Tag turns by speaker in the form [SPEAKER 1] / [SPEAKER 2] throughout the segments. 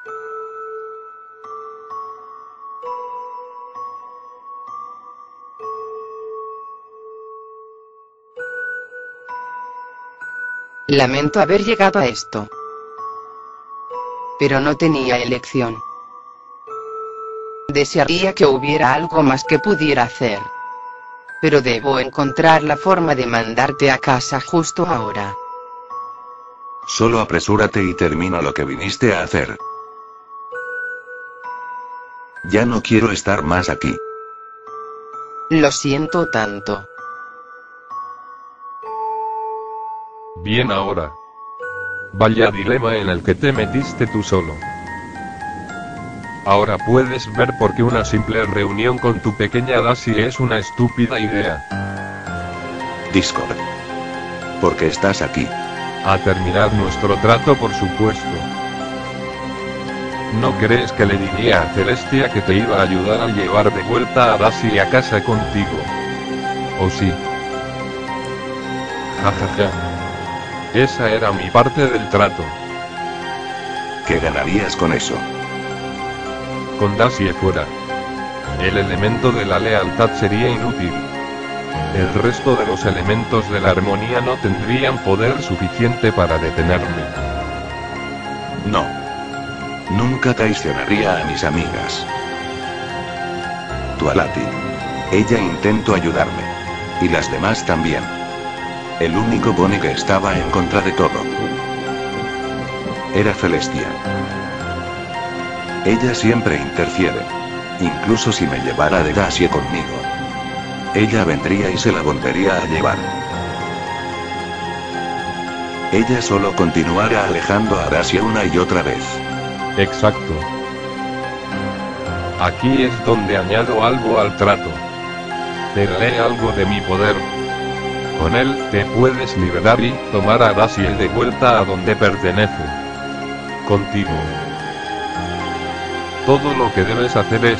[SPEAKER 1] Lamento haber llegado a esto. Pero no tenía elección. Desearía que hubiera algo más que pudiera hacer. Pero debo encontrar la forma de mandarte a casa justo ahora.
[SPEAKER 2] Solo apresúrate y termina lo que viniste a hacer. Ya no quiero estar más aquí.
[SPEAKER 1] Lo siento tanto.
[SPEAKER 3] Bien ahora. Vaya dilema en el que te metiste tú solo. Ahora puedes ver por qué una simple reunión con tu pequeña Daisy es una estúpida idea.
[SPEAKER 2] Discord. ¿Por qué estás aquí?
[SPEAKER 3] A terminar nuestro trato, por supuesto. ¿No crees que le diría a Celestia que te iba a ayudar a llevar de vuelta a Daisy a casa contigo? ¿O sí? Jajaja. Esa era mi parte del trato.
[SPEAKER 2] ¿Qué ganarías con eso?
[SPEAKER 3] Con Daisy fuera, el elemento de la lealtad sería inútil. El resto de los elementos de la armonía no tendrían poder suficiente para detenerme.
[SPEAKER 2] No. Nunca traicionaría a mis amigas. Tualati. Ella intentó ayudarme. Y las demás también. El único Bonnie que estaba en contra de todo era Celestia. Ella siempre interfiere. Incluso si me llevara de Daisy conmigo. Ella vendría y se la volvería a llevar. Ella solo continuará alejando a Daisy una y otra vez.
[SPEAKER 3] Exacto. Aquí es donde añado algo al trato. Te daré algo de mi poder. Con él te puedes liberar y tomar a Daisy de vuelta a donde pertenece. Contigo. Todo lo que debes hacer es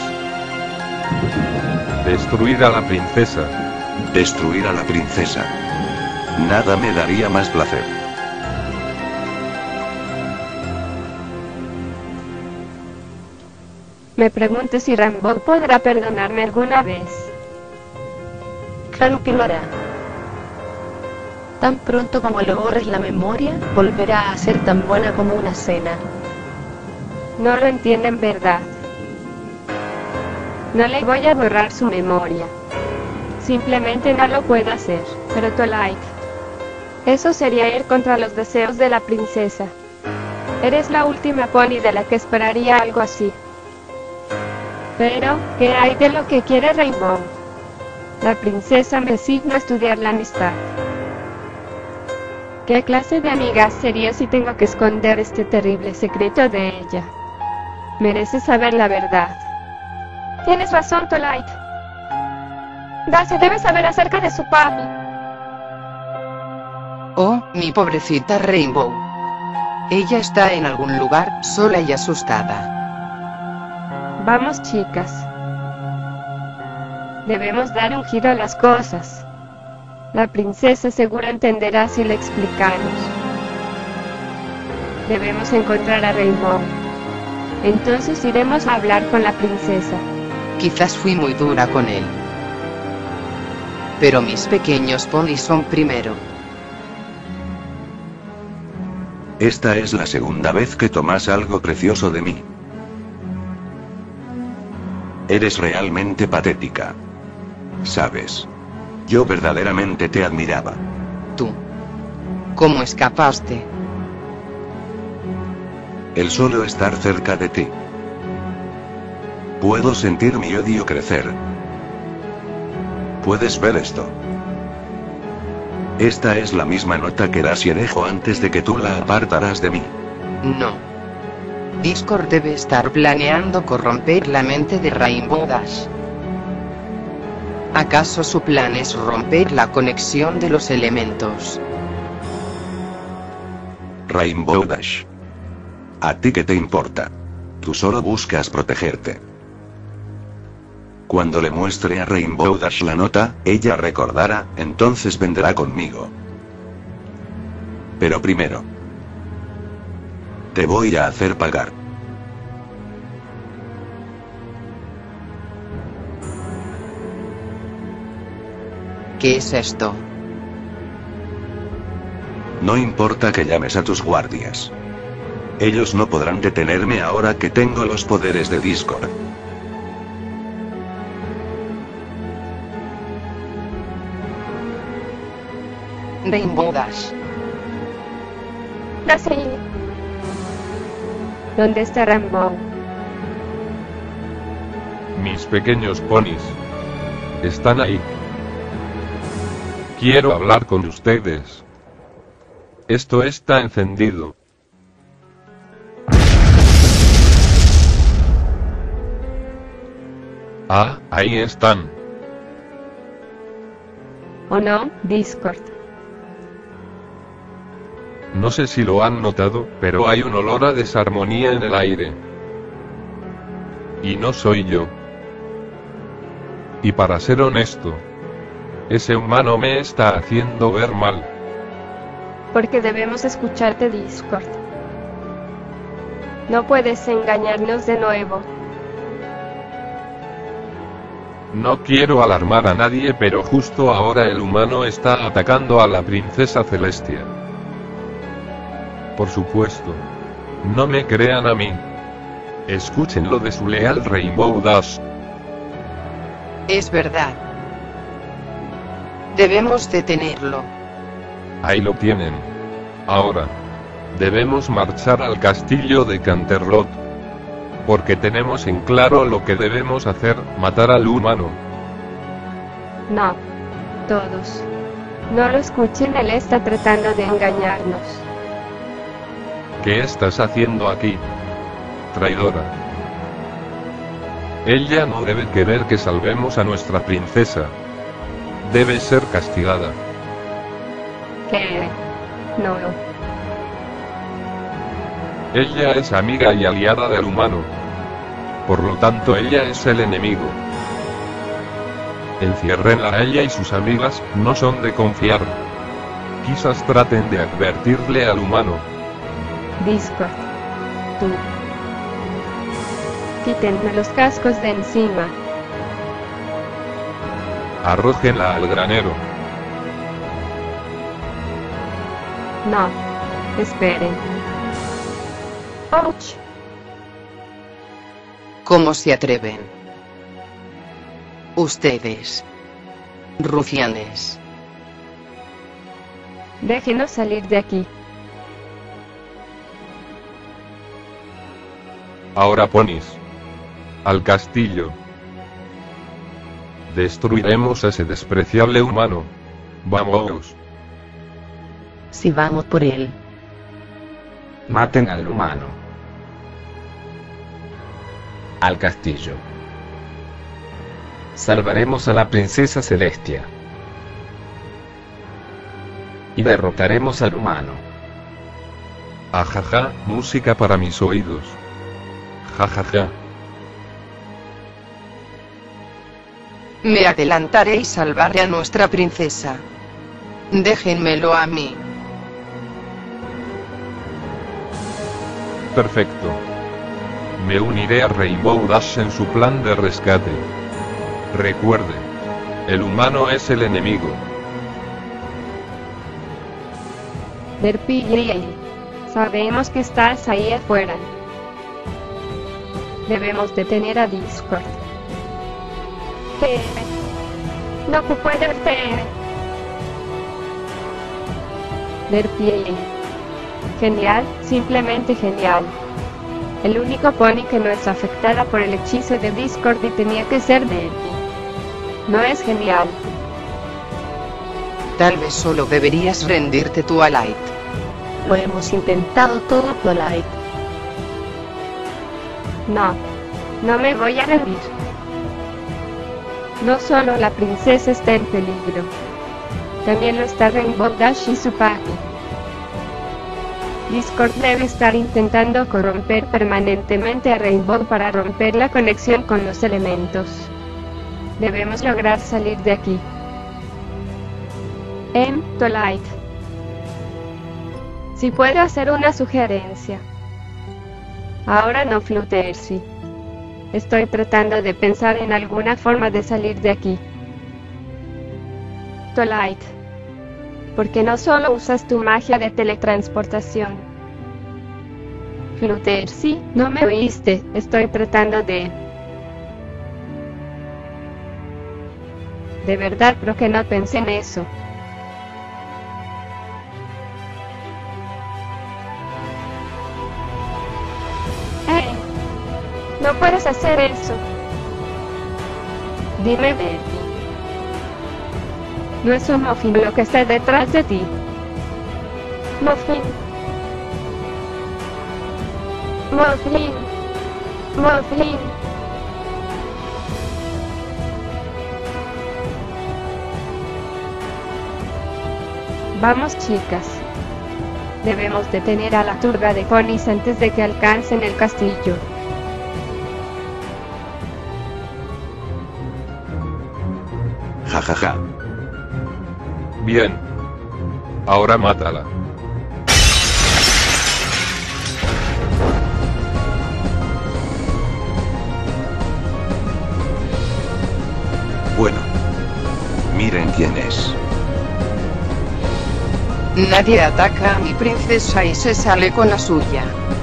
[SPEAKER 3] destruir a la princesa.
[SPEAKER 2] Destruir a la princesa. Nada me daría más placer.
[SPEAKER 4] Me pregunto si Rainbow podrá perdonarme alguna vez.
[SPEAKER 5] Claro que lo hará. Tan pronto como le borres la memoria, volverá a ser tan buena como una cena.
[SPEAKER 4] No lo entiende en verdad. No le voy a borrar su memoria. Simplemente no lo puedo hacer. Pero Twilight, eso sería ir contra los deseos de la princesa. Eres la última pony de la que esperaría algo así. Pero, ¿qué hay de lo que quiere Rainbow? La princesa me asigna a estudiar la amistad. ¿Qué clase de amiga sería si tengo que esconder este terrible secreto de ella? Merece saber la verdad. Tienes razón, Twilight. Daisy debe saber acerca de su papi.
[SPEAKER 1] Oh, mi pobrecita Rainbow. Ella está en algún lugar, sola y asustada.
[SPEAKER 4] Vamos, chicas. Debemos dar un giro a las cosas. La princesa seguro entenderá si le explicamos. Debemos encontrar a Rainbow. Entonces iremos a hablar con la princesa.
[SPEAKER 1] Quizás fui muy dura con él. Pero mis pequeños ponis son primero.
[SPEAKER 2] Esta es la segunda vez que tomas algo precioso de mí. Eres realmente patética. ¿Sabes? Yo verdaderamente te admiraba.
[SPEAKER 1] Tú. ¿Cómo escapaste?
[SPEAKER 2] El solo estar cerca de ti. Puedo sentir mi odio crecer. ¿Puedes ver esto? Esta es la misma nota que Daisy dejó antes de que tú la apartaras de mí.
[SPEAKER 1] No. Discord debe estar planeando corromper la mente de Rainbow Dash. ¿Acaso su plan es romper la conexión de los elementos?
[SPEAKER 2] Rainbow Dash. ¿A ti qué te importa? Tú solo buscas protegerte. Cuando le muestre a Rainbow Dash la nota, ella recordará, entonces vendrá conmigo. Pero primero, te voy a hacer pagar.
[SPEAKER 1] ¿Qué es esto?
[SPEAKER 2] No importa que llames a tus guardias. Ellos no podrán detenerme ahora que tengo los poderes de Discord.
[SPEAKER 1] Rainbow Dash.
[SPEAKER 4] No sé. ¿Dónde está Rainbow?
[SPEAKER 3] Mis pequeños ponis. Están ahí. Quiero hablar con ustedes. Esto está encendido. Ah, ahí están.
[SPEAKER 4] ¿O no, Discord?
[SPEAKER 3] No sé si lo han notado, pero hay un olor a desarmonía en el aire. Y no soy yo. Y para ser honesto, ese humano me está haciendo ver mal.
[SPEAKER 4] Porque debemos escucharte, Discord. No puedes engañarnos de nuevo.
[SPEAKER 3] No quiero alarmar a nadie, pero justo ahora el humano está atacando a la princesa Celestia. Por supuesto. No me crean a mí. Escuchen lo de su leal Rainbow Dash.
[SPEAKER 1] Es verdad. Debemos detenerlo.
[SPEAKER 3] Ahí lo tienen. Ahora. Debemos marchar al castillo de Canterlot. Porque tenemos en claro lo que debemos hacer, matar al humano.
[SPEAKER 4] No. Todos. No lo escuchen, él está tratando de engañarnos.
[SPEAKER 3] ¿Qué estás haciendo aquí? Traidora. Ella no debe querer que salvemos a nuestra princesa. Debe ser castigada.
[SPEAKER 4] ¿Qué? No.
[SPEAKER 3] Ella es amiga y aliada del humano. Por lo tanto, ella es el enemigo. Enciérrenla a ella y sus amigas, no son de confiar. Quizás traten de advertirle al humano.
[SPEAKER 4] Discord. Tú. Quítenme los cascos de encima.
[SPEAKER 3] Arrójenla al granero.
[SPEAKER 4] No. Esperen. ¡Ouch!
[SPEAKER 1] ¿Cómo se atreven? Ustedes. Rufianes.
[SPEAKER 4] Déjenos salir de aquí.
[SPEAKER 3] Ahora ponis. Al castillo. Destruiremos a ese despreciable humano. Vamos.
[SPEAKER 5] Si vamos por él.
[SPEAKER 6] Maten al humano. Al castillo. Salvaremos a la princesa Celestia. Y derrotaremos al humano.
[SPEAKER 3] Ajaja, música para mis oídos. Jajaja.
[SPEAKER 1] Me adelantaré y salvaré a nuestra princesa. Déjenmelo a mí.
[SPEAKER 3] Perfecto. Me uniré a Rainbow Dash en su plan de rescate. Recuerde. El humano es el enemigo.
[SPEAKER 4] Derpy, sabemos que estás ahí afuera. Debemos detener a Discord. No puede ser. Derpy. Genial, simplemente genial. El único pony que no es afectada por el hechizo de Discord y tenía que ser Derpy. No es genial.
[SPEAKER 1] Tal vez solo deberías rendirte tú a Light.
[SPEAKER 5] Lo hemos intentado todo, Twilight.
[SPEAKER 4] No me voy a rendir. No solo la princesa está en peligro. También lo está Rainbow Dash y su papi. Discord debe estar intentando corromper permanentemente a Rainbow para romper la conexión con los elementos. Debemos lograr salir de aquí. Twilight. Si puedo hacer una sugerencia. Ahora no Fluttershy. Estoy tratando de pensar en alguna forma de salir de aquí. Twilight. Porque no solo usas tu magia de teletransportación. Luther, sí, no me oíste, estoy tratando de... De verdad creo que no pensé en eso. ¡Hey! No puedes hacer eso. Dime, Betty. No es un Muffin lo que está detrás de ti. Muffin. Muffin. Muffin. Vamos, chicas. Debemos detener a la turba de ponis antes de que alcancen el castillo.
[SPEAKER 2] Jajaja.
[SPEAKER 3] Bien. Ahora mátala.
[SPEAKER 2] Bueno. Miren quién es.
[SPEAKER 1] Nadie ataca a mi princesa y se sale con la suya.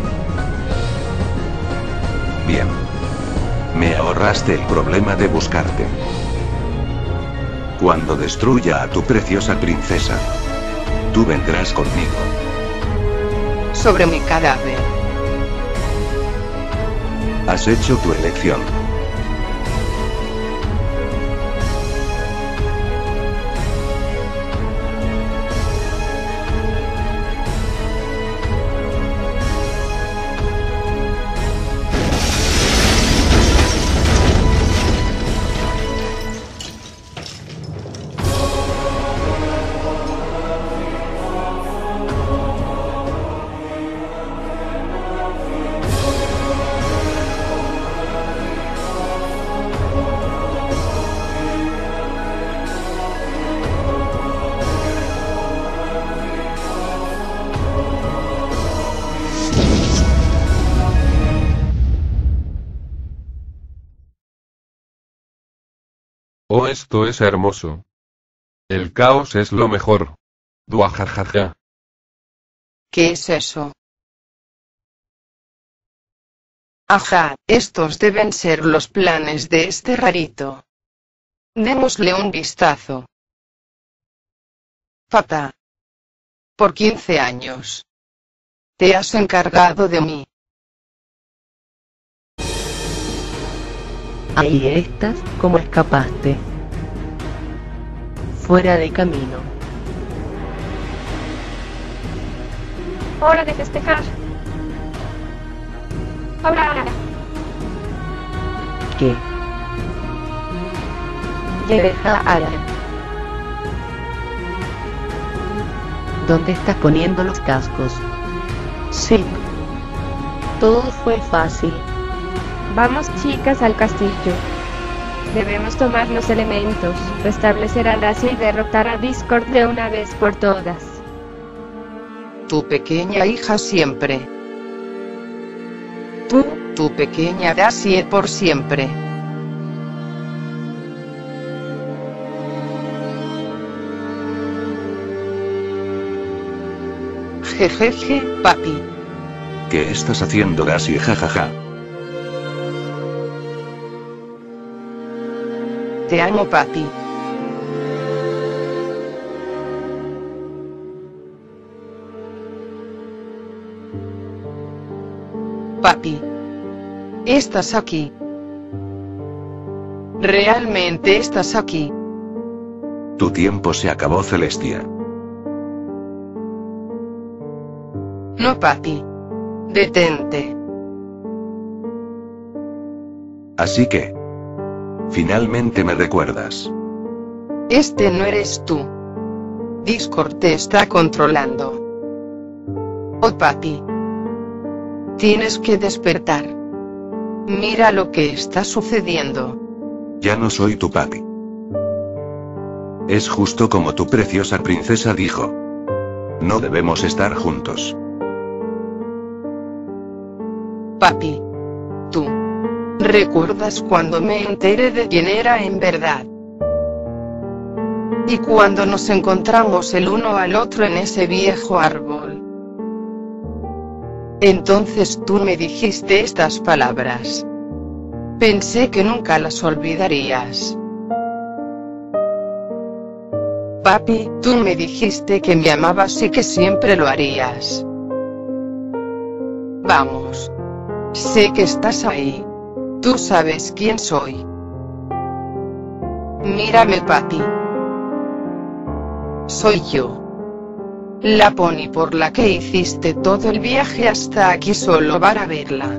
[SPEAKER 2] Bien. Me ahorraste el problema de buscarte. Cuando destruya a tu preciosa princesa, tú vendrás conmigo.
[SPEAKER 1] Sobre mi cadáver.
[SPEAKER 2] Has hecho tu elección.
[SPEAKER 3] Oh, esto es hermoso. El caos es lo mejor. Duajajaja.
[SPEAKER 1] ¿Qué es eso? Ajá, estos deben ser los planes de este rarito. Démosle un vistazo. Papá. Por 15 años. Te has encargado de mí.
[SPEAKER 5] Ahí estás, ¿cómo escapaste? Fuera de camino.
[SPEAKER 4] Hora de festejar. Ahora.
[SPEAKER 5] ¿Qué? Deja Ara. ¿Dónde estás poniendo los cascos? Sí. Todo fue fácil.
[SPEAKER 4] Vamos, chicas, al castillo. Debemos tomar los elementos, restablecer a Dacia y derrotar a Discord de una vez por todas.
[SPEAKER 1] Tu pequeña hija siempre. Tu pequeña Dacia por siempre. Jejeje, papi.
[SPEAKER 2] ¿Qué estás haciendo, Dacia? Jajaja.
[SPEAKER 1] Te amo, papi. Papi. Estás aquí. Realmente estás aquí.
[SPEAKER 2] Tu tiempo se acabó, Celestia.
[SPEAKER 1] No, papi. Detente.
[SPEAKER 2] Así que... finalmente me recuerdas.
[SPEAKER 1] Este no eres tú. Discord te está controlando. Oh, papi. Tienes que despertar. Mira lo que está sucediendo.
[SPEAKER 2] Ya no soy tu papi. Es justo como tu preciosa princesa dijo. No debemos estar juntos.
[SPEAKER 1] Papi. Tú. ¿Recuerdas cuando me enteré de quién era en verdad? Y cuando nos encontramos el uno al otro en ese viejo árbol, entonces tú me dijiste estas palabras. Pensé que nunca las olvidarías. Papi, tú me dijiste que me amabas y que siempre lo harías. Vamos. Sé que estás ahí. Tú sabes quién soy. Mírame, papi. Soy yo. La pony por la que hiciste todo el viaje hasta aquí solo para verla.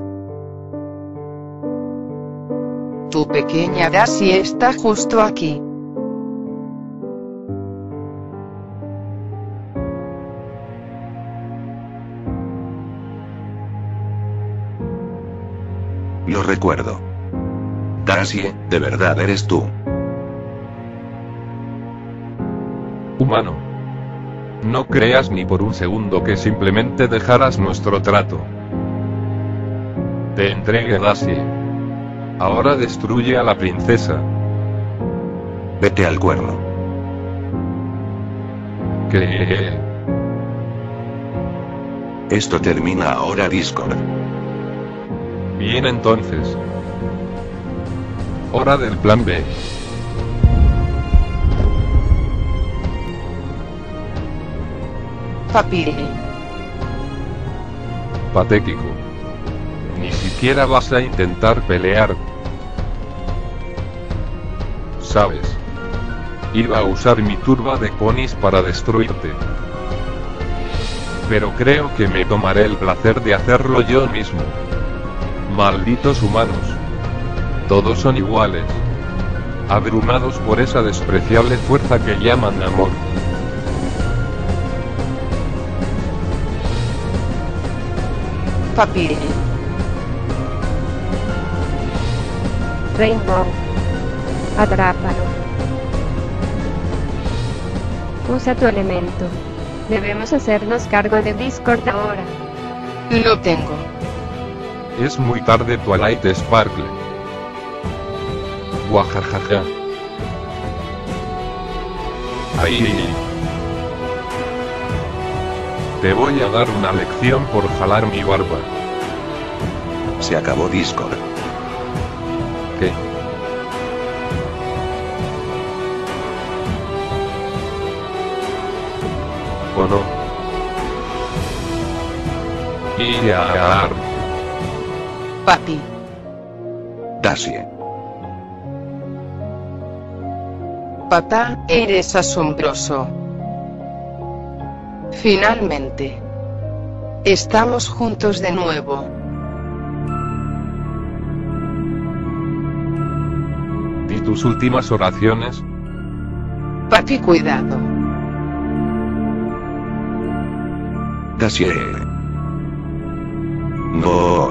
[SPEAKER 1] Tu pequeña Daisy está justo aquí.
[SPEAKER 2] Lo recuerdo. Daisy, de verdad eres tú.
[SPEAKER 3] Humano. No creas ni por un segundo que simplemente dejaras nuestro trato. Te entregué a Daisy. Ahora destruye a la princesa.
[SPEAKER 2] Vete al cuerno.
[SPEAKER 3] ¿Qué?
[SPEAKER 2] Esto termina ahora, Discord.
[SPEAKER 3] Bien entonces. Hora del plan B.
[SPEAKER 1] Papi.
[SPEAKER 3] Patético. Ni siquiera vas a intentar pelear. ¿Sabes? Iba a usar mi turba de ponis para destruirte. Pero creo que me tomaré el placer de hacerlo yo mismo. Malditos humanos. Todos son iguales. Abrumados por esa despreciable fuerza que llaman amor.
[SPEAKER 1] Papi.
[SPEAKER 4] Rainbow. Atrápalo. Usa tu elemento. Debemos hacernos cargo de Discord ahora.
[SPEAKER 1] Lo tengo.
[SPEAKER 3] Es muy tarde, Twilight Sparkle. Guajajaja. Ahí. Te voy a dar una lección por jalar mi barba.
[SPEAKER 2] Se acabó Discord.
[SPEAKER 3] ¿Qué? ¿O no? Y a...
[SPEAKER 1] Papi.
[SPEAKER 2] Daisy.
[SPEAKER 1] Papá, eres asombroso. Finalmente. Estamos juntos de nuevo.
[SPEAKER 3] ¿Y tus últimas oraciones?
[SPEAKER 1] Papi, cuidado.
[SPEAKER 2] Daisy. No.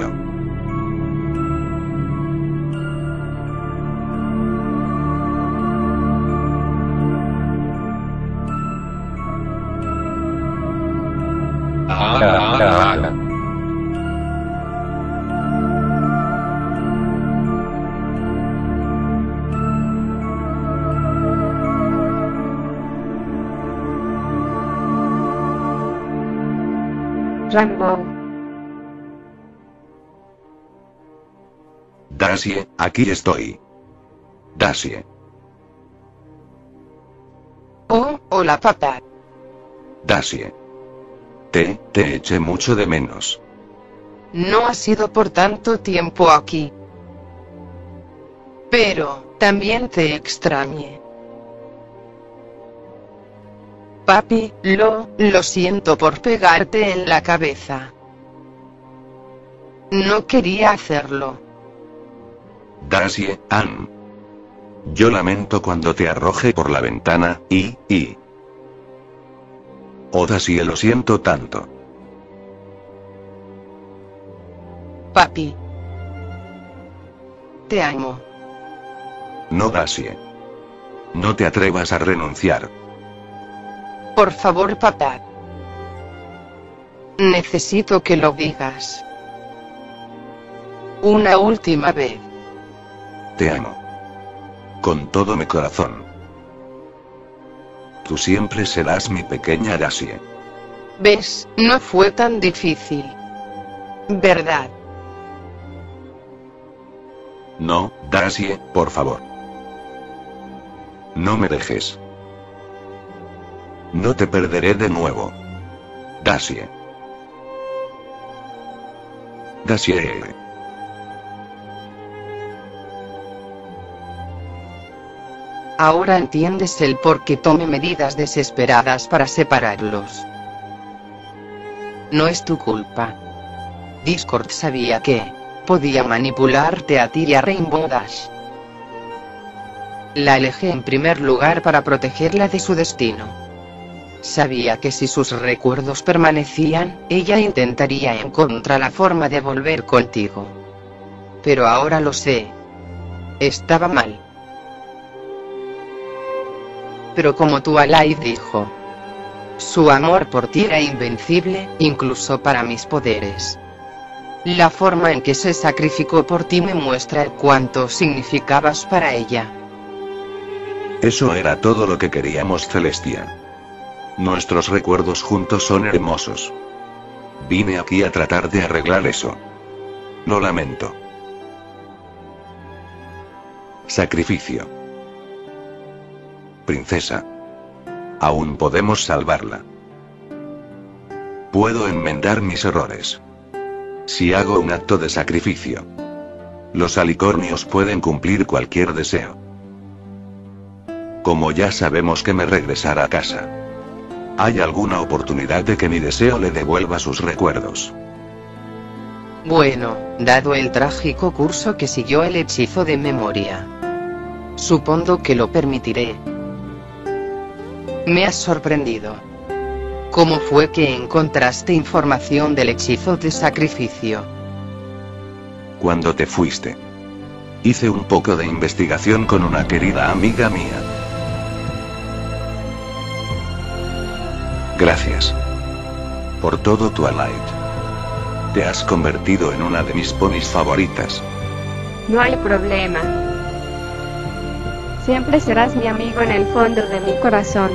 [SPEAKER 4] Rainbow.
[SPEAKER 2] Daisy, aquí estoy. Daisy.
[SPEAKER 1] Oh, hola, papá.
[SPEAKER 2] Daisy. Te eché mucho de menos.
[SPEAKER 1] No ha sido por tanto tiempo aquí. Pero, también te extrañé. Papi, lo siento por pegarte en la cabeza. No quería hacerlo.
[SPEAKER 2] Daisy, Ann. Yo lamento cuando te arroje por la ventana, Oh, Daisy, lo siento tanto.
[SPEAKER 1] Papi. Te amo.
[SPEAKER 2] No, Daisy. No te atrevas a renunciar.
[SPEAKER 1] Por favor, papá. Necesito que lo digas. Una última vez.
[SPEAKER 2] Te amo. Con todo mi corazón. Tú siempre serás mi pequeña Dacie.
[SPEAKER 1] ¿Ves? No fue tan difícil. ¿Verdad?
[SPEAKER 2] No, Dacie, por favor. No me dejes. No te perderé de nuevo. Dacie. Dacie.
[SPEAKER 1] Ahora entiendes el por qué tomé medidas desesperadas para separarlos. No es tu culpa. Discord sabía que podía manipularte a ti y a Rainbow Dash. La elegí en primer lugar para protegerla de su destino. Sabía que si sus recuerdos permanecían, ella intentaría encontrar la forma de volver contigo. Pero ahora lo sé. Estaba mal. Pero como Twilight dijo, su amor por ti era invencible, incluso para mis poderes. La forma en que se sacrificó por ti me muestra cuánto significabas para ella.
[SPEAKER 2] Eso era todo lo que queríamos, Celestia. Nuestros recuerdos juntos son hermosos. Vine aquí a tratar de arreglar eso. Lo lamento. Sacrificio. Princesa. Aún podemos salvarla. Puedo enmendar mis errores. Si hago un acto de sacrificio. Los alicornios pueden cumplir cualquier deseo. Como ya sabemos que me regresará a casa. ¿Hay alguna oportunidad de que mi deseo le devuelva sus recuerdos?
[SPEAKER 1] Bueno, dado el trágico curso que siguió el hechizo de memoria, supongo que lo permitiré. Me has sorprendido. ¿Cómo fue que encontraste información del hechizo de sacrificio?
[SPEAKER 2] Cuando te fuiste. Hice un poco de investigación con una querida amiga mía. Gracias. Por todo, Twilight. Te has convertido en una de mis ponis favoritas.
[SPEAKER 4] No hay problema. Siempre serás mi amigo en el fondo de mi corazón.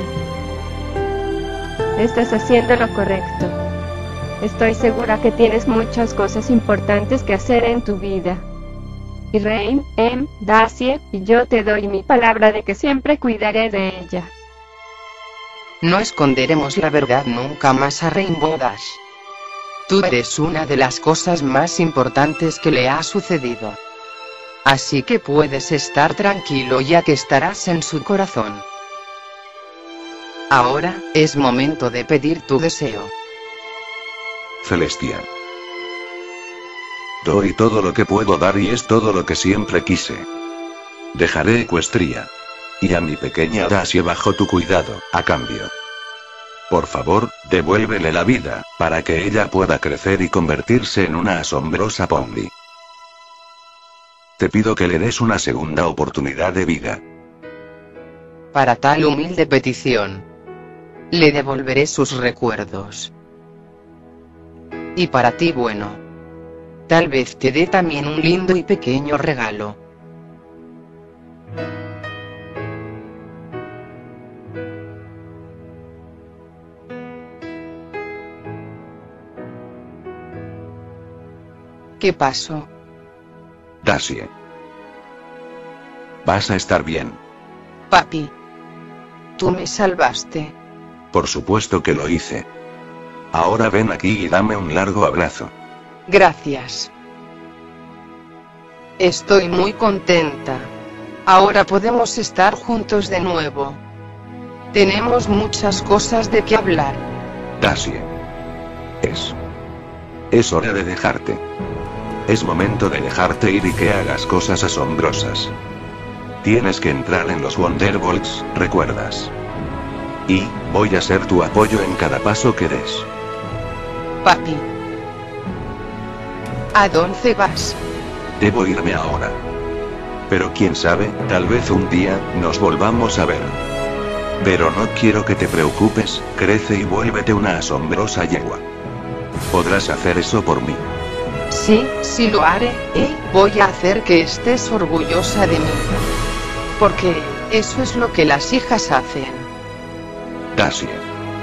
[SPEAKER 4] Estás haciendo lo correcto. Estoy segura que tienes muchas cosas importantes que hacer en tu vida. Y Rain, Dacie, y yo te doy mi palabra de que siempre cuidaré de ella.
[SPEAKER 1] No esconderemos la verdad nunca más a Rainbow Dash. Tú eres una de las cosas más importantes que le ha sucedido. Así que puedes estar tranquilo ya que estarás en su corazón. Ahora, es momento de pedir tu deseo.
[SPEAKER 2] Celestia. Doy todo lo que puedo dar y es todo lo que siempre quise. Dejaré Equestria. Y a mi pequeña Dacie bajo tu cuidado, a cambio. Por favor, devuélvele la vida, para que ella pueda crecer y convertirse en una asombrosa Pony. Te pido que le des una segunda oportunidad de vida.
[SPEAKER 1] Para tal humilde petición, le devolveré sus recuerdos. Y para ti, bueno, tal vez te dé también un lindo y pequeño regalo. ¿Qué pasó?
[SPEAKER 2] Dacie. Vas a estar bien.
[SPEAKER 1] Papi. Tú me salvaste.
[SPEAKER 2] Por supuesto que lo hice. Ahora ven aquí y dame un largo abrazo.
[SPEAKER 1] Gracias. Estoy muy contenta. Ahora podemos estar juntos de nuevo. Tenemos muchas cosas de qué hablar.
[SPEAKER 2] Dacie. Es hora de dejarte. Es momento de dejarte ir y que hagas cosas asombrosas. Tienes que entrar en los Wonderbolts, ¿recuerdas? Y voy a ser tu apoyo en cada paso que des.
[SPEAKER 1] Papi. ¿A dónde vas?
[SPEAKER 2] Debo irme ahora. Pero quién sabe, tal vez un día nos volvamos a ver. Pero no quiero que te preocupes, crece y vuélvete una asombrosa yegua. Podrás hacer eso por mí.
[SPEAKER 1] Sí lo haré, voy a hacer que estés orgullosa de mí. Porque eso es lo que las hijas hacen.
[SPEAKER 2] Dacie.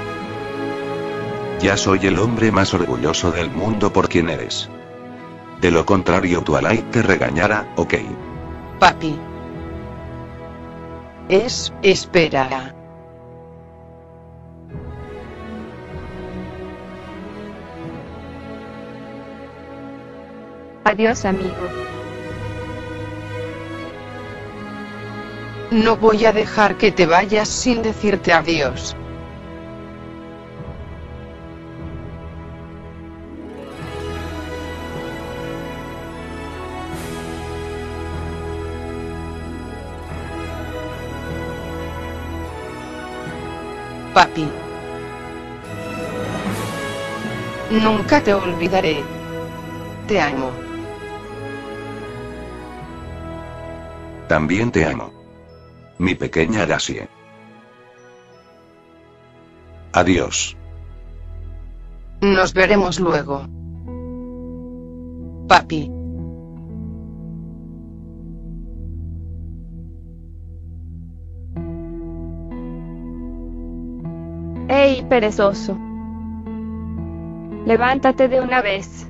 [SPEAKER 2] Ya soy el hombre más orgulloso del mundo por quien eres. De lo contrario Twilight te regañará, ¿ok?
[SPEAKER 1] Papi. Espera.
[SPEAKER 4] Adiós, amigo.
[SPEAKER 1] No voy a dejar que te vayas sin decirte adiós. Papi. Nunca te olvidaré. Te amo.
[SPEAKER 2] También te amo. Mi pequeña Dacie. Adiós.
[SPEAKER 1] Nos veremos luego. Papi.
[SPEAKER 4] ¡Ey, perezoso! Levántate de una vez.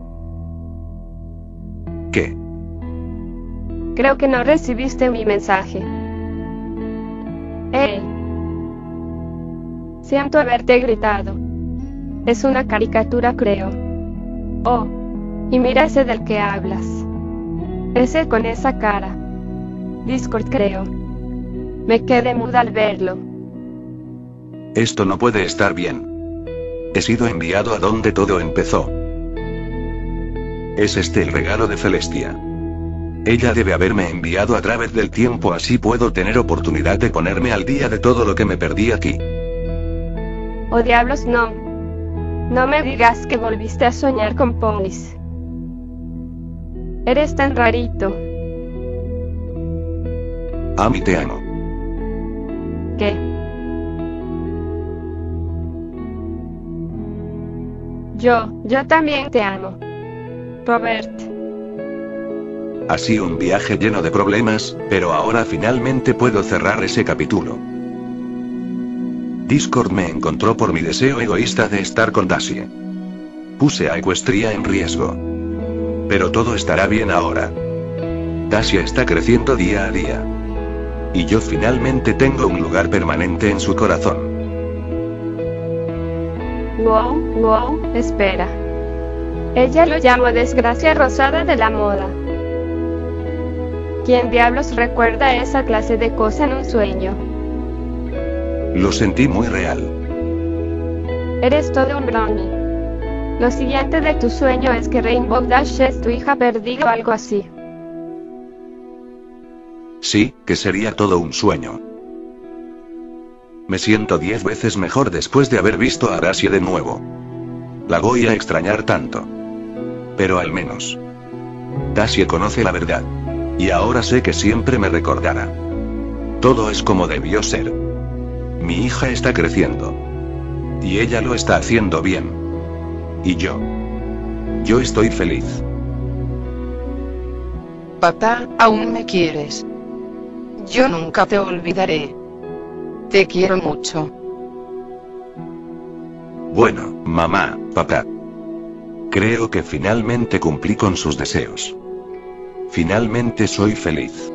[SPEAKER 2] ¿Qué?
[SPEAKER 4] Creo que no recibiste mi mensaje. ¡Ey! Siento haberte gritado. Es una caricatura, creo. Oh, y mira ese del que hablas. Ese con esa cara. Discord, creo. Me quedé muda al verlo.
[SPEAKER 2] Esto no puede estar bien. He sido enviado a donde todo empezó. ¿Es este el regalo de Celestia? Ella debe haberme enviado a través del tiempo, así puedo tener oportunidad de ponerme al día de todo lo que me perdí aquí.
[SPEAKER 4] Oh diablos, no. No me digas que volviste a soñar con ponis. Eres tan rarito.
[SPEAKER 2] Amy, te amo.
[SPEAKER 4] ¿Qué? Yo también te amo. Robert.
[SPEAKER 2] Ha sido un viaje lleno de problemas, pero ahora finalmente puedo cerrar ese capítulo. Discord me encontró por mi deseo egoísta de estar con Dacie. Puse a Equestria en riesgo. Pero todo estará bien ahora. Dacie está creciendo día a día. Y yo finalmente tengo un lugar permanente en su corazón.
[SPEAKER 4] Wow, espera. Ella lo llamó desgracia rosada de la moda. ¿Quién diablos recuerda esa clase de cosa en un sueño?
[SPEAKER 2] Lo sentí muy real.
[SPEAKER 4] Eres todo un brownie. Lo siguiente de tu sueño es que Rainbow Dash es tu hija perdida o algo así.
[SPEAKER 2] Sí, que sería todo un sueño. Me siento 10 veces mejor después de haber visto a Dacie de nuevo. La voy a extrañar tanto. Pero al menos Dacie conoce la verdad. Y ahora sé que siempre me recordará. Todo es como debió ser. Mi hija está creciendo. Y ella lo está haciendo bien. Y yo estoy feliz.
[SPEAKER 1] Papá, ¿aún me quieres? Yo nunca te olvidaré. Te quiero mucho.
[SPEAKER 2] Bueno, mamá, papá. Creo que finalmente cumplí con sus deseos. Finalmente soy feliz.